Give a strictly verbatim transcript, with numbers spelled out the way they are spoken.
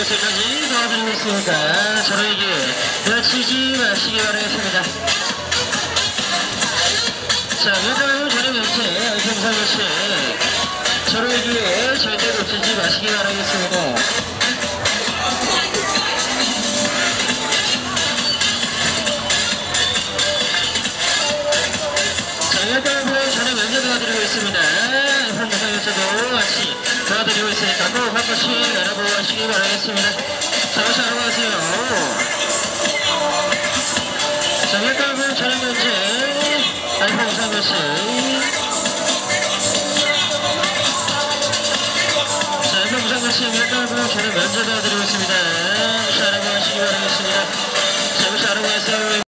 요새까지 도와드리고 있으니까 저에게 놓치지 마시기 바라겠습니다. 자, 일단은 저녁 연체 알평상 연체 저에게 절대 놓치지 마시기 바라겠습니다. 일단은 저녁 연재 도와드리고 있습니다. 알평상 연체도 같이 도와드리고 있으니까 꼭 한 번씩 알아보시기 바라겠습니다. 잠시 알아보세요. 자, 일단은 저녁 연재 알평상 연체 자, 알평상 연체 일단은 저녁 연재 도와드리고 있습니다. 잠시 알아보시기 바라겠습니다. 잠시 알아보세요.